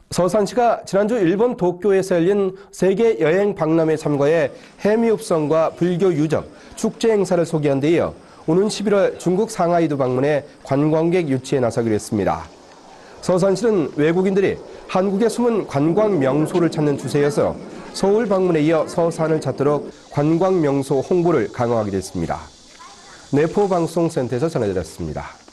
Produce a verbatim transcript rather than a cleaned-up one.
서산시가 지난주 일본 도쿄에서 열린 세계 여행 박람회 참가에 해미읍성과 불교 유적, 축제 행사를 소개한 데 이어 오는 십일월 중국 상하이도 방문해 관광객 유치에 나서기로 했습니다. 서산시는 외국인들이 한국의 숨은 관광 명소를 찾는 추세여서 서울 방문에 이어 서산을 찾도록 관광 명소 홍보를 강화하게 됐습니다. 내포방송센터에서 전해드렸습니다.